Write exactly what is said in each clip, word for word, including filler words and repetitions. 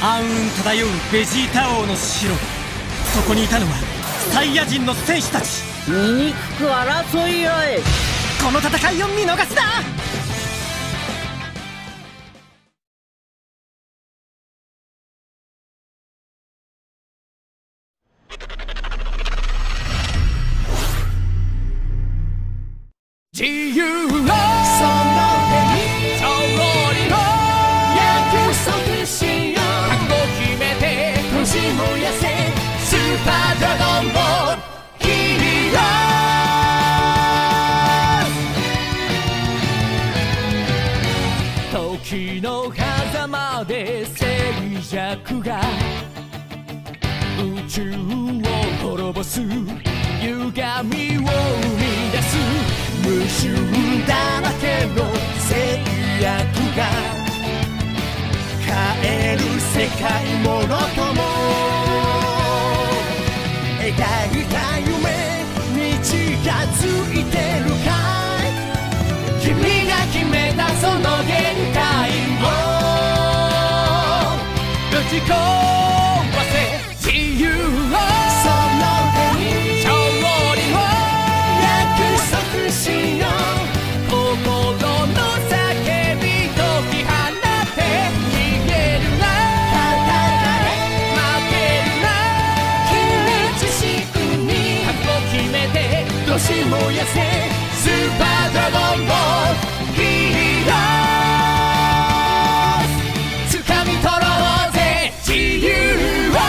暗雲漂うベジータ王の城。そこにいたのはサイヤ人の戦士たち。 醜く争い合え。 この戦いを見逃すな。 自由のその手に勝利の約束しよう。覚悟決めて閉じ燃やせスーパードラゴンボールヒーロー。時の狭間で静寂が宇宙を滅ぼす歪みを生み出す。矛盾だらけの制約が変える世界ものとも描いた夢に近づいてるかい。君が決めたその限界をぶち壊せ。自由をその手に勝利を約束しよう。心の叫び解き放って逃げるな負けるな。君自身に覚悟決めてどし燃やせスーパードラゴンボールヒーロー。掴み取ろうぜ自由を。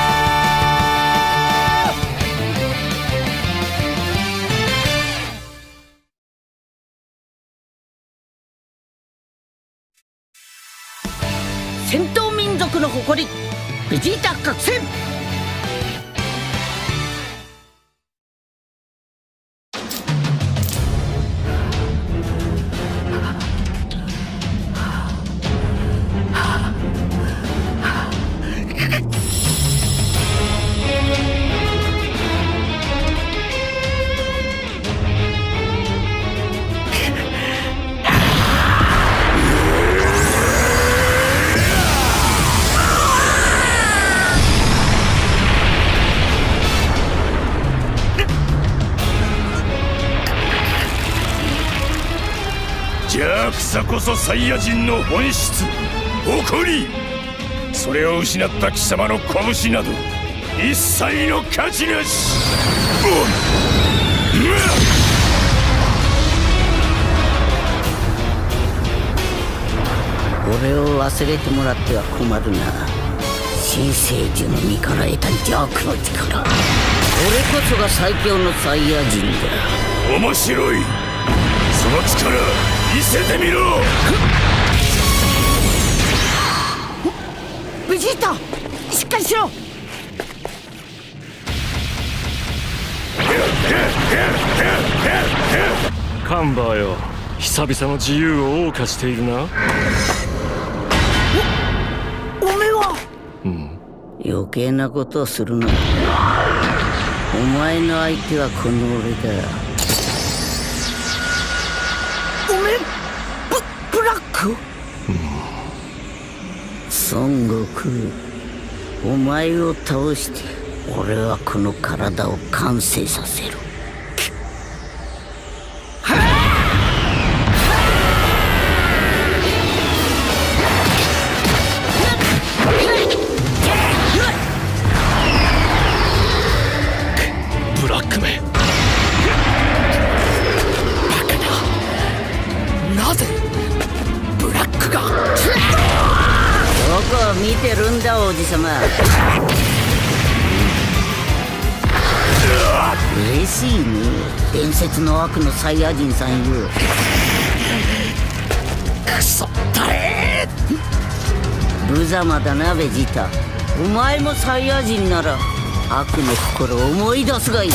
戦闘民族の誇りベジータ覚醒。 邪悪さこそサイヤ人の本質、誇り。それを失った貴様の拳など一切の価値なし。 俺を忘れてもらっては困るな。新生樹の実から得た邪悪の力。俺こそが最強のサイヤ人だ。 面白い。その力見せてみろ。 ベジータしっかりしろ。 カンバーよ、久々の自由を謳歌しているな。 お、おめえは。 うん、 余計なことをするな。お前の相手はこの俺だ。おめえブ、ブラック、うん、孫悟空、お前を倒して俺はこの体を完成させる。 ブラックめ、 なぜブラックが。 どこを見てるんだ王子様。嬉しいね、伝説の悪のサイヤ人さんよ。 クソ誰。 無様だなベジータ。お前もサイヤ人なら悪の心を思い出すがいい。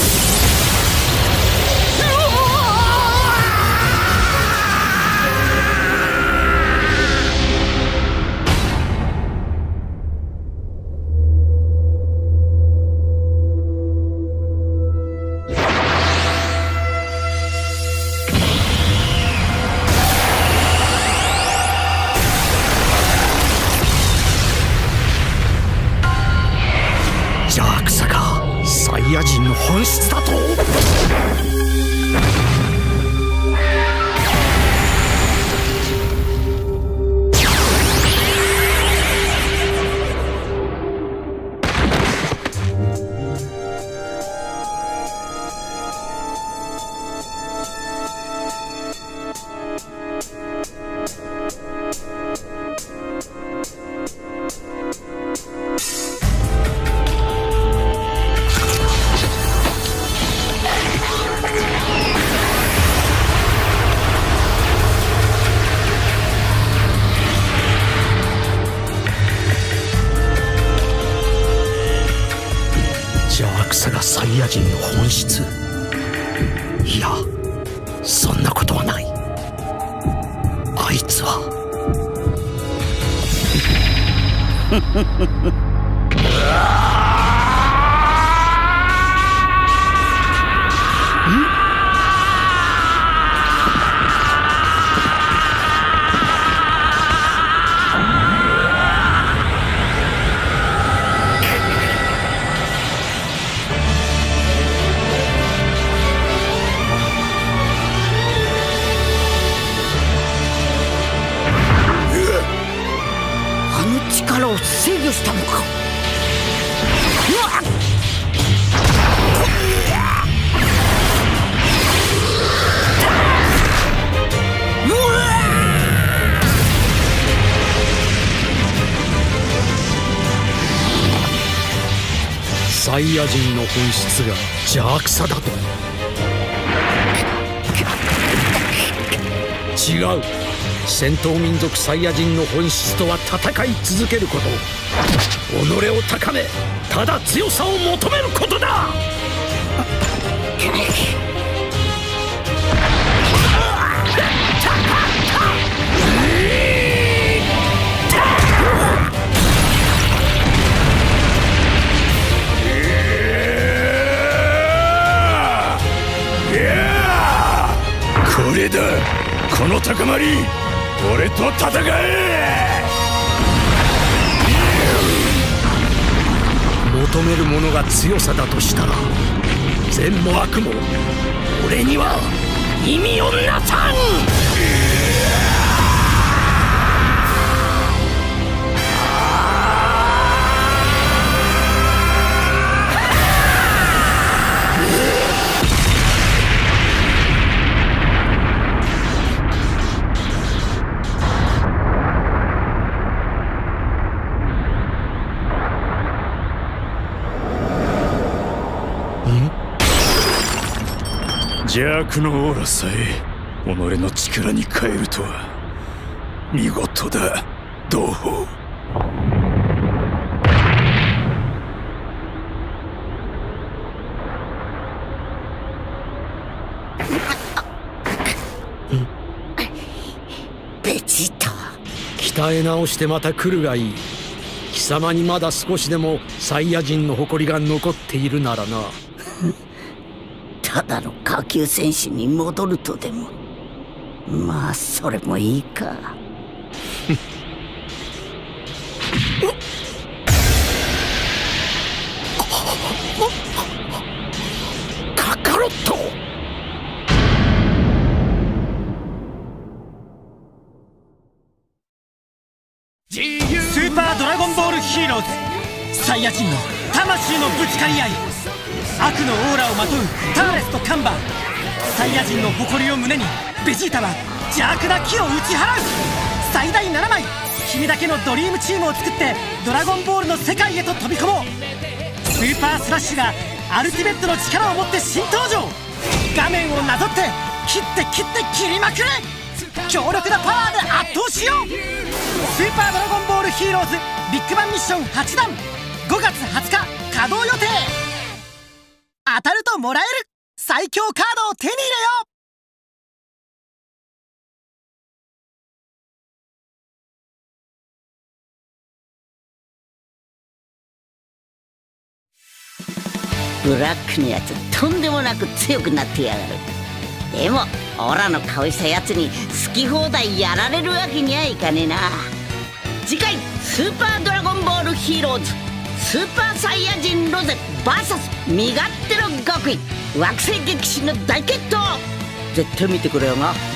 人の本質だと。サイヤ人の本質。いや、そんなことはない。あいつは力を制御したのか。サイヤ人の本質が邪悪さだと。違う。戦闘民族サイヤ人の本質とは戦い続けること。己を高め、ただ強さを求めることだ。 これだ、この高まり。俺と戦え。 求めるものが強さだとしたら、善も悪も俺には意味をなさん。 邪悪のオーラさえ己の力に変えるとは見事だ、同胞。 ベジータ、 鍛え直してまた来るがいい。貴様にまだ少しでもサイヤ人の誇りが残っているならな。 ただの下級戦士に戻るとでも。まあそれもいいか。カカロット。 スーパードラゴンボールヒーローズ。サイヤ人の魂のぶつかり合い。悪のオーラをまとうターレスとカンバー。サイヤ人の誇りを胸にベジータは邪悪な気を打ち払う。最大ななまい、君だけのドリームチームを作ってドラゴンボールの世界へと飛び込もう。スーパースラッシュがアルティメットの力を持って新登場。画面をなぞって切って切って切りまくれ。強力なパワーで圧倒しよう。スーパードラゴンボールヒーローズビッグバンミッションはちだん、ごがつはつか稼働予定。当たるともらえる最強カードを手に入れよう。ブラックのやつとんでもなく強くなってやがる。でもオラの顔したやつに好き放題やられるわけにはいかねえな。次回スーパードラゴンボールヒーローズスーパーサイヤ人ロゼ ブイエス 身勝手の極意惑星激死の大決闘、絶対見てくれよな。